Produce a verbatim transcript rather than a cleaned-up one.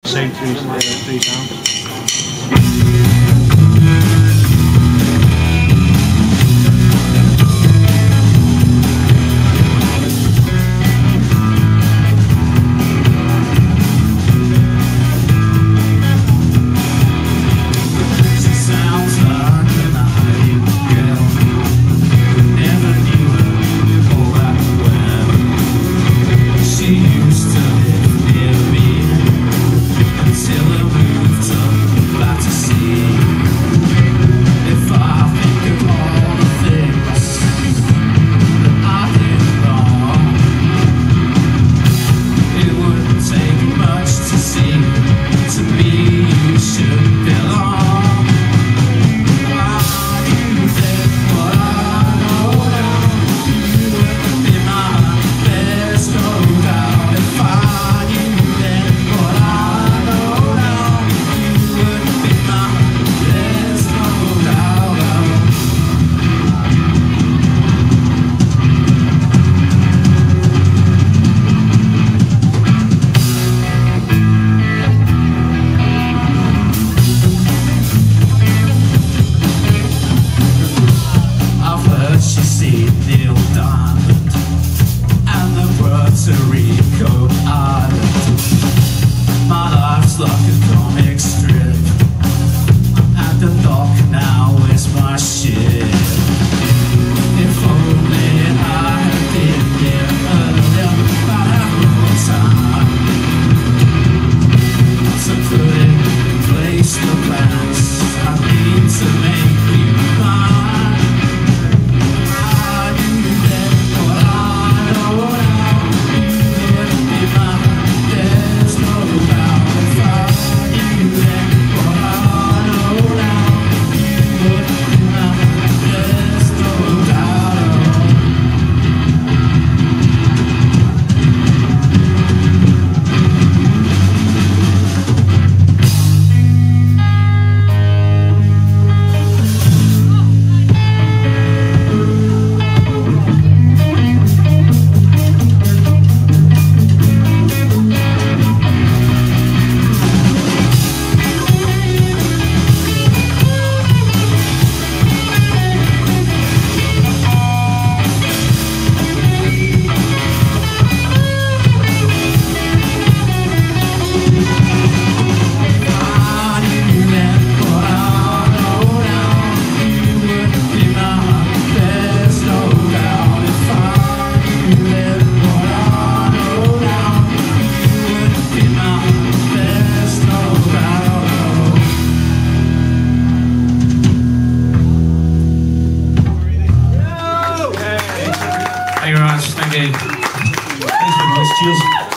Same three, uh, three sounds. Rico Island. My life's like a comic strip. At the dock now is my ship. If only I had been there earlier, I'd have more time to put in place the plans I need to make you mine. I knew that what I know now. Thank you very much. Thank you. Thanks very much. Cheers.